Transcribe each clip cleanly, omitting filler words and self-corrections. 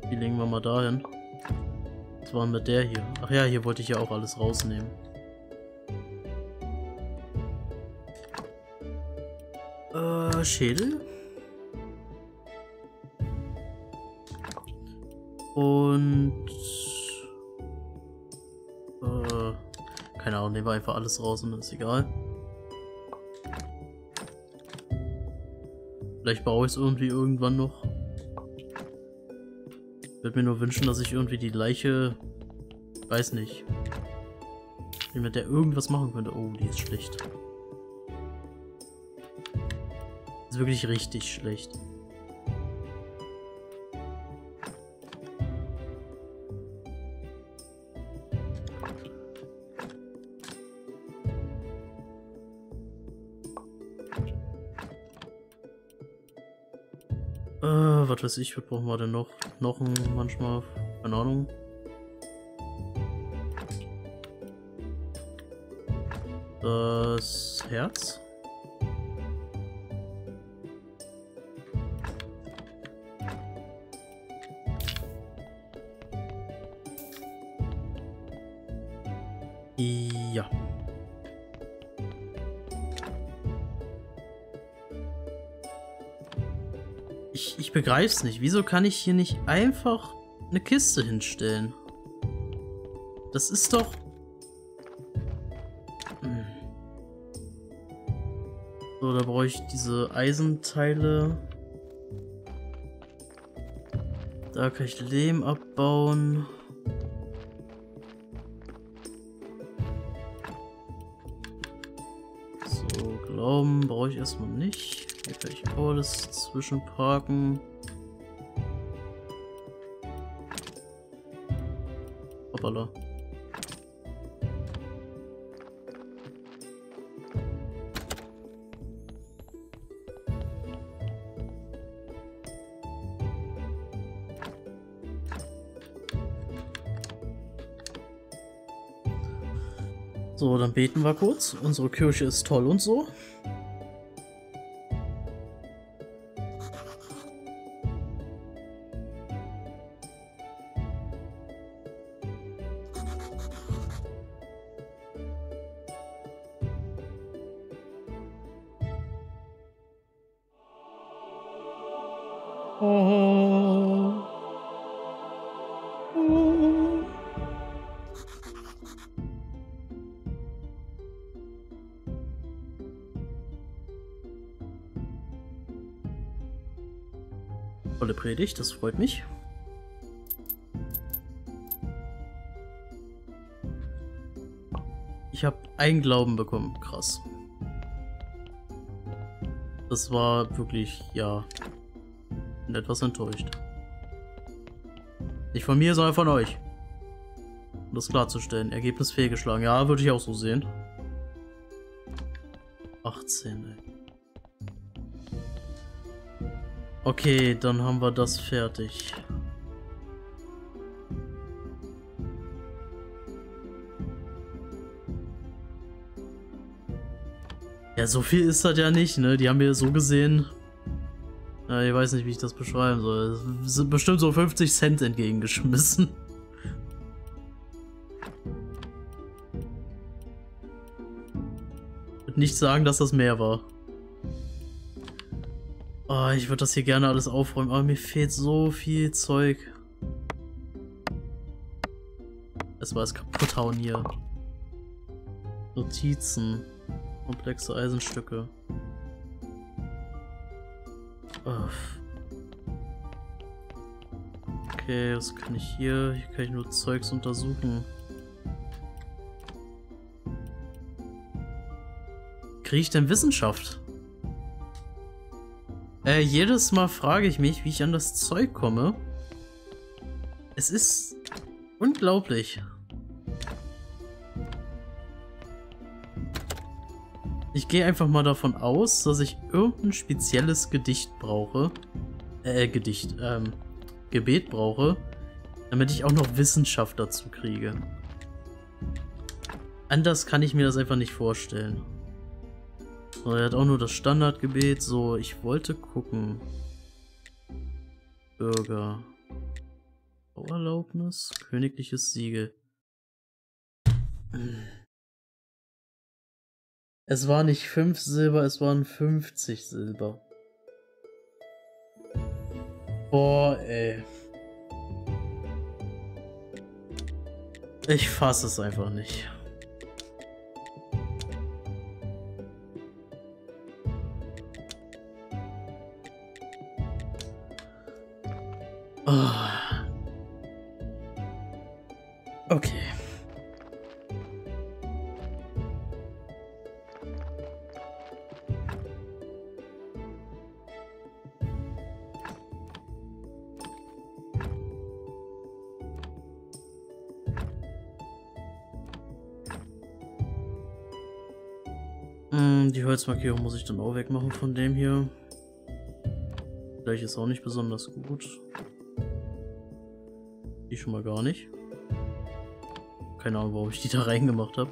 Die legen wir mal dahin. Was war mit der hier? Ach ja, hier wollte ich ja auch alles rausnehmen. Schädel. Und... keine Ahnung, nehmen wir einfach alles raus und ist egal. Vielleicht baue ich es irgendwie irgendwann noch. Ich würde mir nur wünschen, dass ich irgendwie die Leiche... Weiß nicht. Wie mit der irgendwas machen könnte. Oh, die ist schlecht. Ist wirklich richtig schlecht. Was weiß ich, was brauchen wir denn noch? Knochen manchmal, keine Ahnung. Das Herz. Ja. Ich begreif's nicht. Wieso kann ich hier nicht einfach eine Kiste hinstellen? Das ist doch... So, da brauche ich diese Eisenteile. Da kann ich Lehm abbauen. So, Glauben brauche ich erstmal nicht. Hier kann ich auch alles zwischenparken. Hoppala. So, dann beten wir kurz. Unsere Kirche ist toll und so. Oh. Oh. Tolle Predigt, das freut mich. Ich habe einen Glauben bekommen, krass. Das war wirklich, ja, bin etwas enttäuscht. Nicht von mir, sondern von euch. Um das klarzustellen. Ergebnis fehlgeschlagen. Ja, würde ich auch so sehen. 18, ey. Okay, dann haben wir das fertig. Ja, so viel ist das ja nicht, ne? Die haben mir so gesehen... Ja, ich weiß nicht, wie ich das beschreiben soll. Es sind bestimmt so 50 Cent entgegengeschmissen. Ich würde nicht sagen, dass das mehr war. Oh, ich würde das hier gerne alles aufräumen, aber mir fehlt so viel Zeug. Es war es kaputt hauen hier. Notizen. Komplexe Eisenstücke. Okay, was kann ich hier? Hier kann ich nur Zeugs untersuchen. Kriege ich denn Wissenschaft? Jedes Mal frage ich mich, wie ich an das Zeug komme. Es ist unglaublich. Ich gehe einfach mal davon aus, dass ich irgendein spezielles Gedicht brauche. Gebet brauche, damit ich auch noch Wissenschaft dazu kriege. Anders kann ich mir das einfach nicht vorstellen. So, er hat auch nur das Standardgebet. So, ich wollte gucken. Bürger. Bauerlaubnis, königliches Siegel. Es war nicht 5 Silber, es waren 50 Silber. Boah, ey. Ich fasse es einfach nicht. Oh. Okay. Die Holzmarkierung muss ich dann auch wegmachen von dem hier. Vielleicht ist auch nicht besonders gut. Die schon mal gar nicht. Keine Ahnung, warum ich die da reingemacht habe.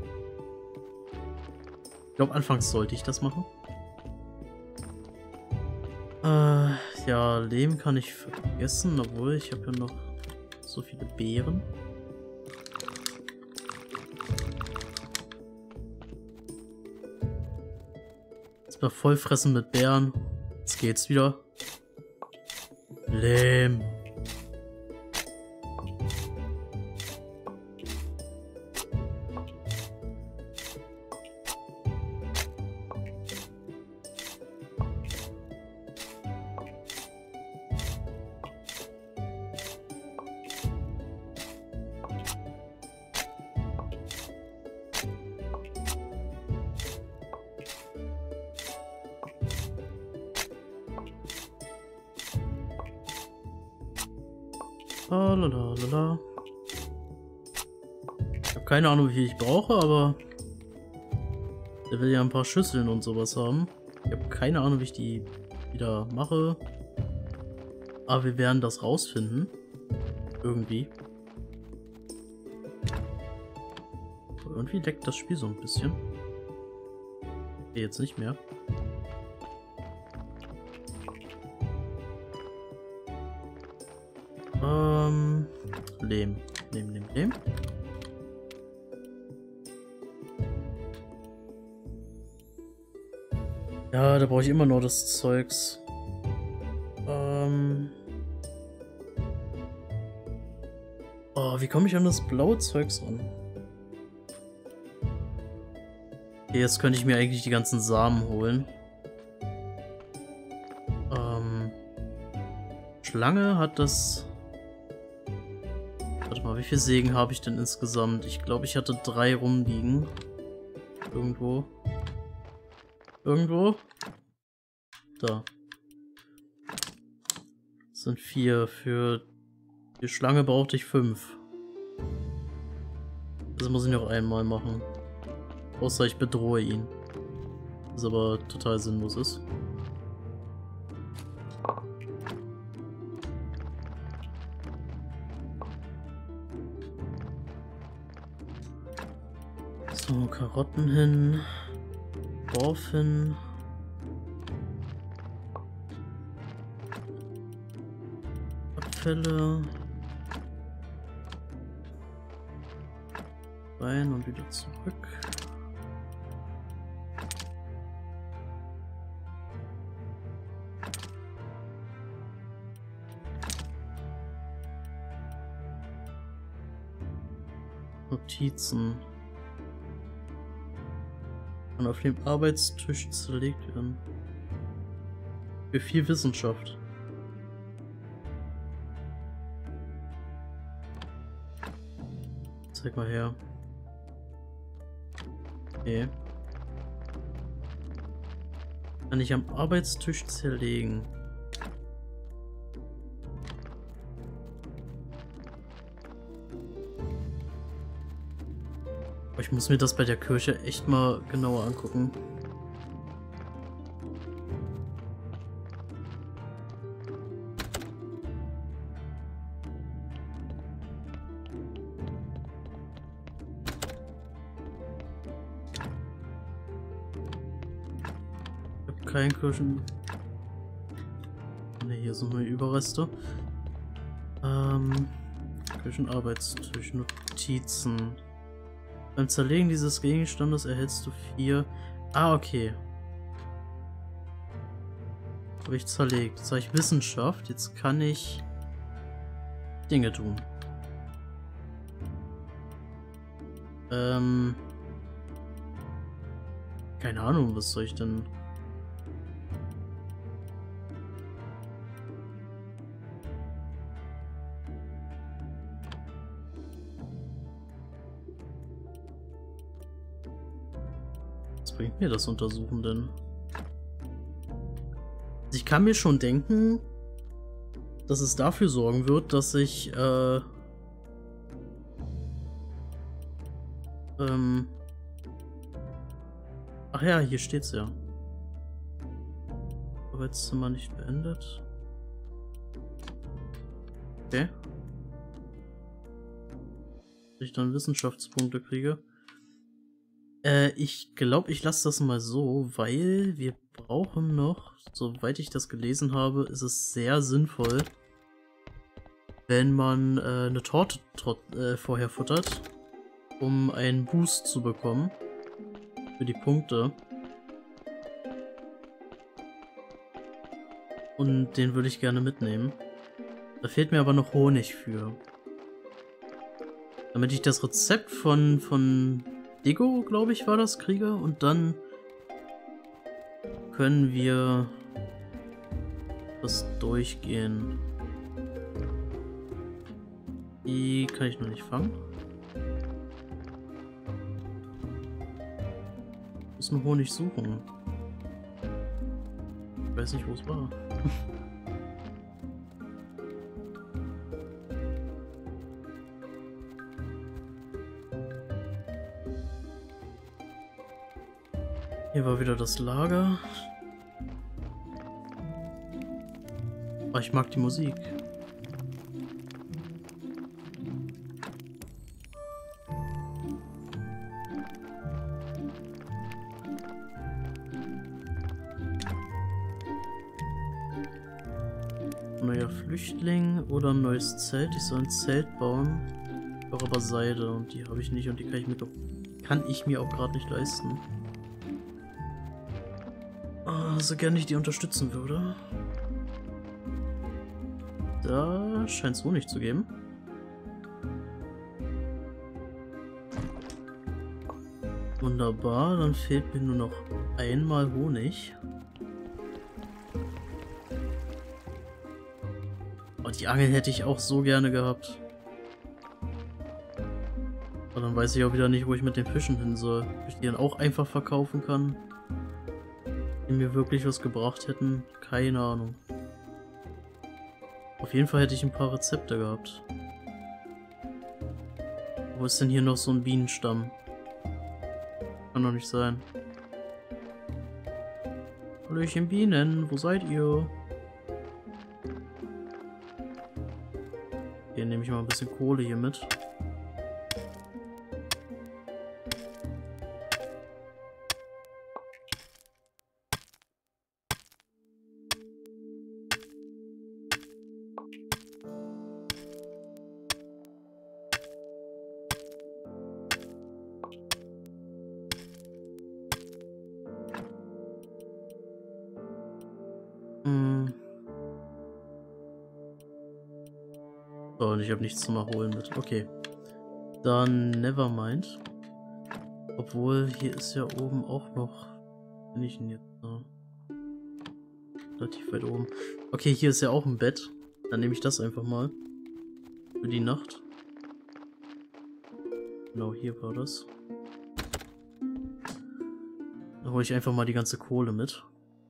Ich glaube, anfangs sollte ich das machen. Ja, Lehm kann ich vergessen, obwohl ich habe ja noch so viele Beeren. Jetzt mal voll fressen mit Beeren. Jetzt geht's wieder. Lehm. Lalalala. Ich habe keine Ahnung, wie viel ich brauche, aber der will ja ein paar Schüsseln und sowas haben. Ich habe keine Ahnung, wie ich die wieder mache. Aber wir werden das rausfinden. Irgendwie. Aber irgendwie leckt das Spiel so ein bisschen. Okay, jetzt nicht mehr. Lehm. Lehm. Ja, da brauche ich immer nur das Zeugs. Oh, wie komme ich an das blaue Zeugs ran? Okay, jetzt könnte ich mir eigentlich die ganzen Samen holen. Schlange hat das... Warte mal, wie viele Sägen habe ich denn insgesamt? Ich glaube, ich hatte 3 rumliegen. Irgendwo. Irgendwo? Da. Das sind 4. Für die Schlange brauchte ich 5. Das muss ich noch einmal machen. Außer ich bedrohe ihn. Was aber total sinnlos ist. So, Karotten hin. Dorf hin. Abfälle. Rein und wieder zurück. Notizen. Kann auf dem Arbeitstisch zerlegt werden. Für viel Wissenschaft. Zeig mal her. Okay. Kann ich am Arbeitstisch zerlegen. Ich muss mir das bei der Kirche echt mal genauer angucken. Ich habe keinen Kirchen... Ne, hier sind nur Überreste. Küchenarbeitstisch, Notizen. Beim Zerlegen dieses Gegenstandes erhältst du 4. Ah, okay. Habe ich zerlegt. Jetzt habe ich Wissenschaft. Jetzt kann ich Dinge tun. Keine Ahnung, was soll ich denn... Was bringt mir das Untersuchen denn? Ich kann mir schon denken, dass es dafür sorgen wird, dass ich, ach ja, hier steht's ja. Arbeitszimmer nicht beendet. Okay. Dass ich dann Wissenschaftspunkte kriege. Ich glaube, ich lasse das mal so, weil wir brauchen noch, soweit ich das gelesen habe, ist es sehr sinnvoll, wenn man eine Torte vorher futtert, um einen Boost zu bekommen für die Punkte. Und den würde ich gerne mitnehmen. Da fehlt mir aber noch Honig für. Damit ich das Rezept von Digo, glaube ich, war das, kriege, und dann können wir das durchgehen. Die kann ich noch nicht fangen. Ich muss nur Honig suchen. Ich weiß nicht, wo es war. Hier war wieder das Lager. Aber ich mag die Musik. Neuer Flüchtling oder ein neues Zelt. Ich soll ein Zelt bauen. Ich brauche aber Seide und die habe ich nicht und die kann ich mir auch gerade nicht leisten. So gerne ich die unterstützen würde. Da scheint es Honig zu geben. Wunderbar, dann fehlt mir nur noch einmal Honig. Oh, die Angel hätte ich auch so gerne gehabt. Aber dann weiß ich auch wieder nicht, wo ich mit den Fischen hin soll. Ob ich die dann auch einfach verkaufen kann. Die mir wirklich was gebracht hätten, keine Ahnung. Auf jeden Fall hätte ich ein paar Rezepte gehabt. Wo ist denn hier noch so ein Bienenstamm? Kann doch nicht sein. Hallöchen Bienen, wo seid ihr? Hier nehme ich mal ein bisschen Kohle hier mit. So, und ich habe nichts zum Erholen mit. Okay. Dann nevermind. Obwohl, hier ist ja oben auch noch... Bin ich denn jetzt da? Relativ weit oben. Okay, hier ist ja auch ein Bett. Dann nehme ich das einfach mal. Für die Nacht. Genau, hier war das. Da hole ich einfach mal die ganze Kohle mit.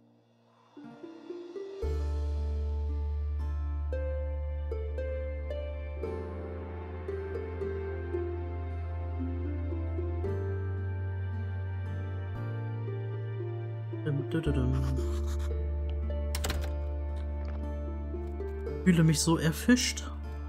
Ich fühle mich so erfischt.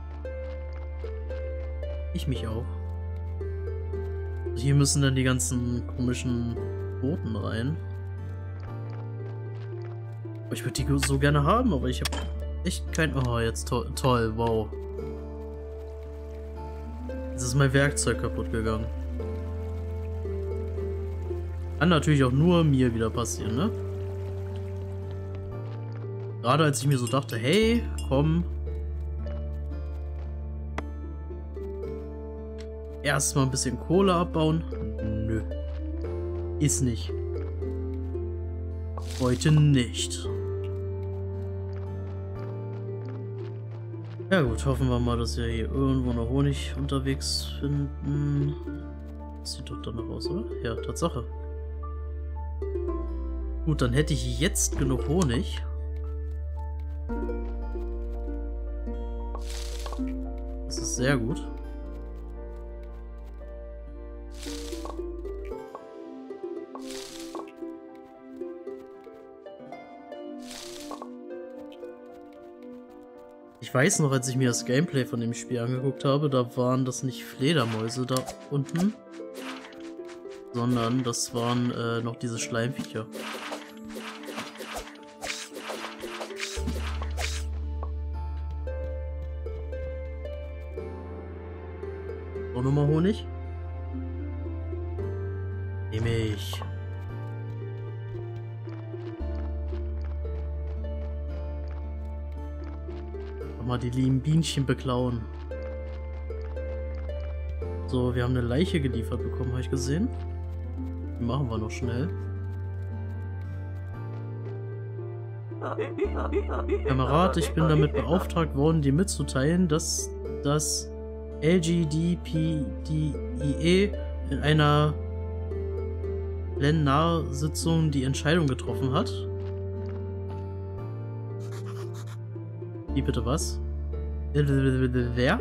Ich mich auch. Hier müssen dann die ganzen komischen Booten rein. Ich würde die so gerne haben, aber ich habe echt kein... Oh, jetzt toll, wow. Jetzt ist mein Werkzeug kaputt gegangen. Kann natürlich auch nur mir wieder passieren, ne? Gerade als ich mir so dachte, hey, komm. Erstmal ein bisschen Kohle abbauen. Nö. Ist nicht. Heute nicht. Ja gut, hoffen wir mal, dass wir hier irgendwo noch Honig unterwegs finden. Das sieht doch danach aus, oder? Ja, Tatsache. Gut, dann hätte ich jetzt genug Honig. Das ist sehr gut. Ich weiß noch, als ich mir das Gameplay von dem Spiel angeguckt habe, da waren das nicht Fledermäuse da unten, sondern das waren noch diese Schleimviecher. Auch nochmal Honig? Nehme ich. Mal die lieben Bienchen beklauen. So, wir haben eine Leiche geliefert bekommen, habe ich gesehen. Die machen wir noch schnell. Kamerad, ich bin damit beauftragt worden, dir mitzuteilen, dass das LGDPDIE in einer Plenarsitzung die Entscheidung getroffen hat. Wie bitte was? Wer?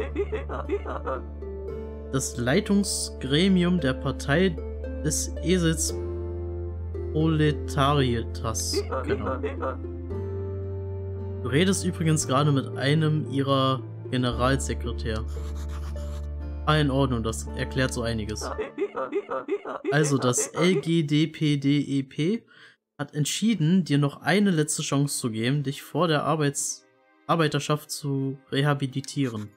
Das Leitungsgremium der Partei des Esels Proletariatas. Genau. Du redest übrigens gerade mit einem ihrer Generalsekretär. Ah, in Ordnung, das erklärt so einiges. Also, das LGDPDEP hat entschieden, dir noch eine letzte Chance zu geben, dich vor der Arbeiterschaft zu rehabilitieren.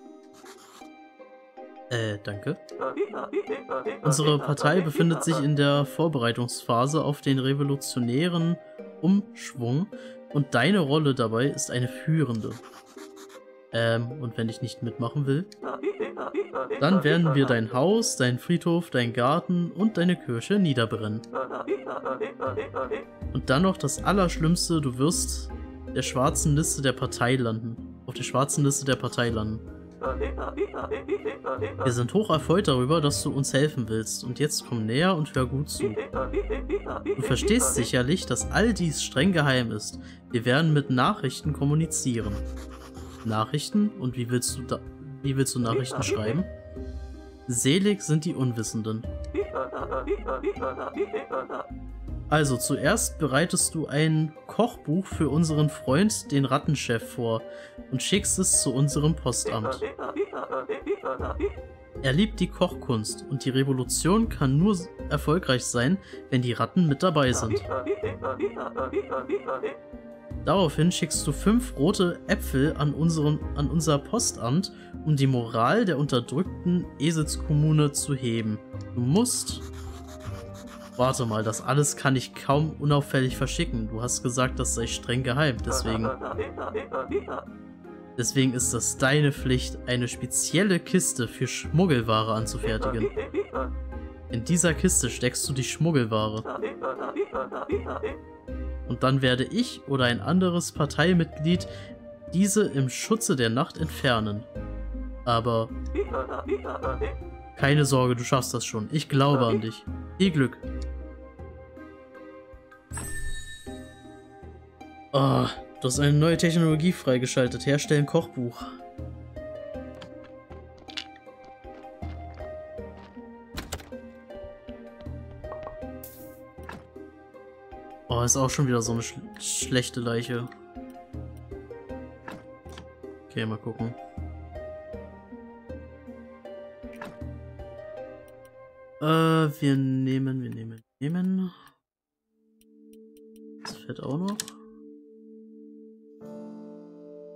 Danke. Unsere Partei befindet sich in der Vorbereitungsphase auf den revolutionären Umschwung und deine Rolle dabei ist eine führende. Und wenn ich nicht mitmachen will? Dann werden wir dein Haus, deinen Friedhof, deinen Garten und deine Kirche niederbrennen. Und dann noch das Allerschlimmste, du wirst der schwarzen Liste der Partei landen. Auf der schwarzen Liste der Partei landen. Wir sind hoch erfreut darüber, dass du uns helfen willst. Und jetzt komm näher und hör gut zu. Du verstehst sicherlich, dass all dies streng geheim ist. Wir werden mit Nachrichten kommunizieren. Nachrichten? Und wie willst du Nachrichten schreiben? Selig sind die Unwissenden. Also, zuerst bereitest du ein Kochbuch für unseren Freund, den Rattenchef, vor und schickst es zu unserem Postamt. Er liebt die Kochkunst und die Revolution kann nur erfolgreich sein, wenn die Ratten mit dabei sind. Daraufhin schickst du 5 rote Äpfel an unser Postamt, um die Moral der unterdrückten Eselskommune zu heben. Du musst... Warte mal, das alles kann ich kaum unauffällig verschicken. Du hast gesagt, das sei streng geheim, deswegen ist es deine Pflicht, eine spezielle Kiste für Schmuggelware anzufertigen. In dieser Kiste steckst du die Schmuggelware. Und dann werde ich oder ein anderes Parteimitglied diese im Schutze der Nacht entfernen. Aber keine Sorge, du schaffst das schon. Ich glaube an dich. Viel Glück. Oh, du hast eine neue Technologie freigeschaltet. Herstellen Kochbuch. Oh, ist auch schon wieder so eine schlechte Leiche. Okay, mal gucken. Wir nehmen. Das Fett auch noch.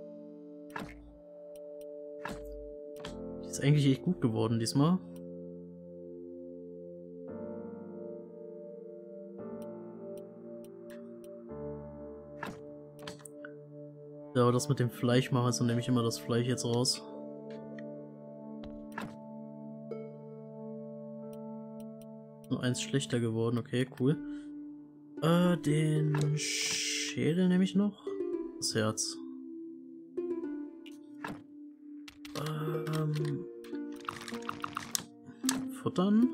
Die ist eigentlich echt gut geworden diesmal. Ja, aber das mit dem Fleisch machen, also nehme ich immer das Fleisch jetzt raus. Nur eins schlechter geworden, okay, cool. Den Schädel nehme ich noch. Das Herz. Futtern.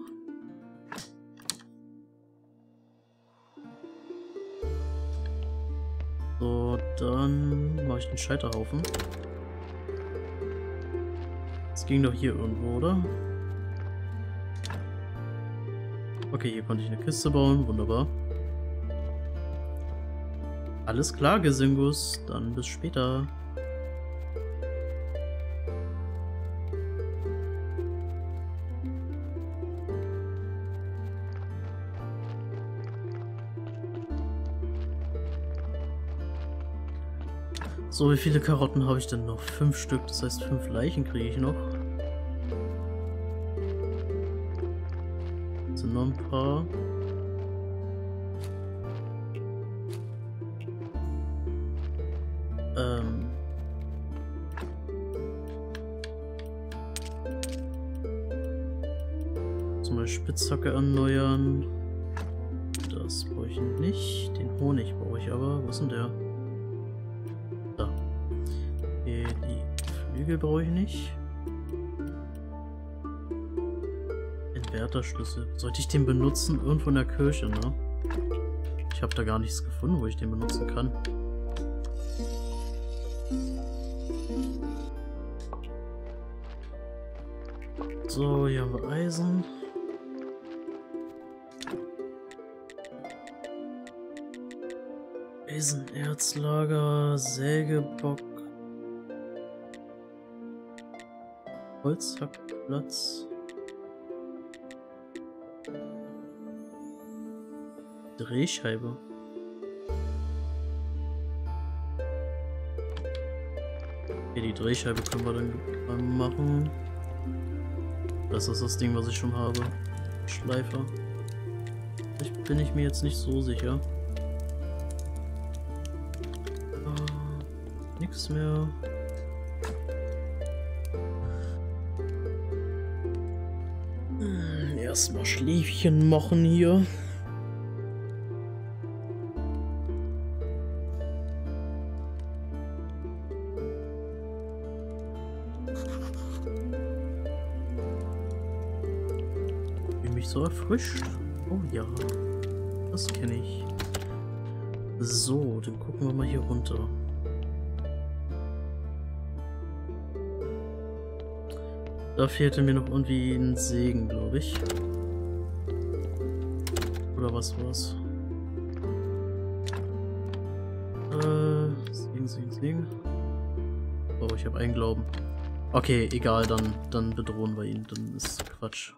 So, dann mache ich den Scheiterhaufen. Das ging doch hier irgendwo, oder? Okay, hier konnte ich eine Kiste bauen. Wunderbar. Alles klar, Gesingus. Dann bis später. So, wie viele Karotten habe ich denn noch? 5 Stück, das heißt 5 Leichen kriege ich noch. Sind noch ein paar. Zum Beispiel Spitzhacke erneuern. Das brauche ich nicht. Den Honig brauche ich aber. Wo ist denn der? Da. Okay, die Flügel brauche ich nicht. Inverterschlüssel. Sollte ich den benutzen? Irgendwo in der Kirche, ne? Ich habe da gar nichts gefunden, wo ich den benutzen kann. So, hier haben wir Eisen. Eisenerzlager, Sägebock, Holzhackplatz, Drehscheibe. Okay, die Drehscheibe können wir dann machen. Das ist das Ding, was ich schon habe. Schleifer. Bin ich mir jetzt nicht so sicher. Nichts mehr. Erstmal Schläfchen machen hier. Wie mich so erfrischt. Oh ja, das kenne ich. So, dann gucken wir mal hier runter. Da fehlte mir noch irgendwie ein Segen, glaube ich. Oder was war's? Segen. Oh, ich habe einen Glauben. Okay, egal, dann bedrohen wir ihn. Dann ist Quatsch.